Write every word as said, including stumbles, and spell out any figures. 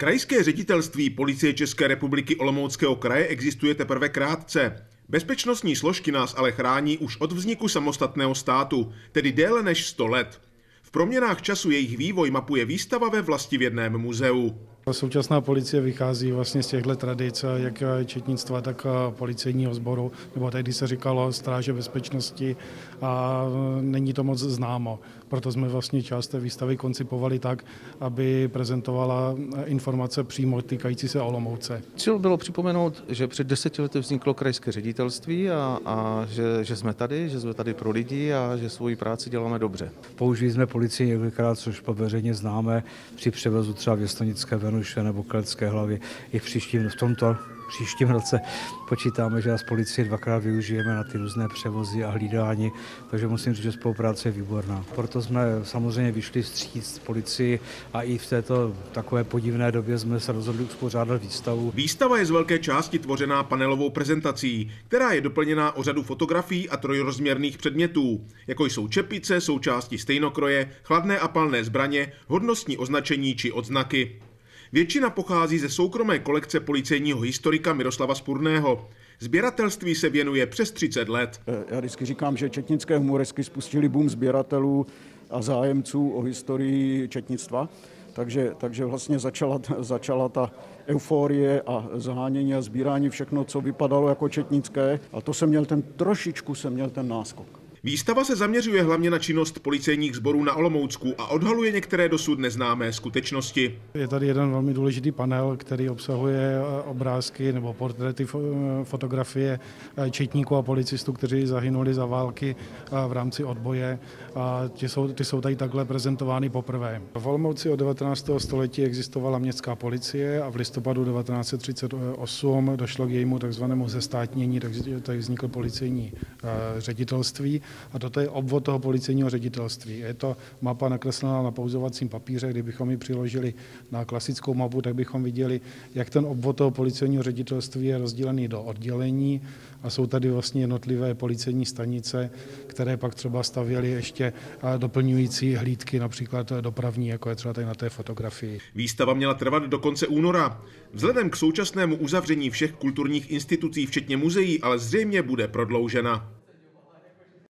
Krajské ředitelství Policie České republiky Olomouckého kraje existuje teprve krátce. Bezpečnostní složky nás ale chrání už od vzniku samostatného státu, tedy déle než sto let. V proměnách času jejich vývoj mapuje výstava ve Vlastivědném muzeu. Současná policie vychází vlastně z těchto tradic, jak četnictva, tak policejního sboru, nebo tehdy se říkalo stráže bezpečnosti, a není to moc známo. Proto jsme vlastně část té výstavy koncipovali tak, aby prezentovala informace přímo týkající se Olomouce. Cíl bylo připomenout, že před deseti lety vzniklo krajské ředitelství a, a že, že jsme tady, že jsme tady pro lidi a že svoji práci děláme dobře. Použili jsme policii několikrát, což veřejně známe při převozu třeba Věstonické Venuše nebo Kelecké hlavy. I v příštím, v tomto příštím roce počítáme, že nás policie dvakrát využijeme na ty různé převozy a hlídání, takže musím říct, že spolupráce je výborná. Proto jsme samozřejmě vyšli vstříc policii a i v této takové podivné době jsme se rozhodli uspořádat výstavu. Výstava je z velké části tvořená panelovou prezentací, která je doplněná o řadu fotografií a trojrozměrných předmětů, jako jsou čepice, součásti stejnokroje, chladné a palné zbraně, hodnostní označení či odznaky. Většina pochází ze soukromé kolekce policejního historika Miroslava Spurného. Sběratelství se věnuje přes třicet let. Já vždycky říkám, že četnické humoresky spustili boom sběratelů a zájemců o historii četnictva. Takže, takže vlastně začala, začala ta euforie a zahánění a sbírání všechno, co vypadalo jako četnické. A to jsem měl ten trošičku, jsem měl ten náskok. Výstava se zaměřuje hlavně na činnost policejních sborů na Olomoucku a odhaluje některé dosud neznámé skutečnosti. Je tady jeden velmi důležitý panel, který obsahuje obrázky nebo portréty, fotografie četníků a policistů, kteří zahynuli za války v rámci odboje. A ty jsou, ty jsou tady takhle prezentovány poprvé. V Olomouci od devatenáctého století existovala městská policie a v listopadu devatenáct set třicet osm došlo k jejímu takzvanému zestátnění, takže tady vzniklo policejní ředitelství. A toto je obvod toho policejního ředitelství. Je to mapa nakreslená na pouzovacím papíře. Kdybychom ji přiložili na klasickou mapu, tak bychom viděli, jak ten obvod toho policejního ředitelství je rozdělený do oddělení a jsou tady vlastně jednotlivé policejní stanice, které pak třeba stavěly ještě doplňující hlídky, například dopravní, jako je třeba tady na té fotografii. Výstava měla trvat do konce února. Vzhledem k současnému uzavření všech kulturních institucí, včetně muzeí, ale zřejmě bude prodloužena.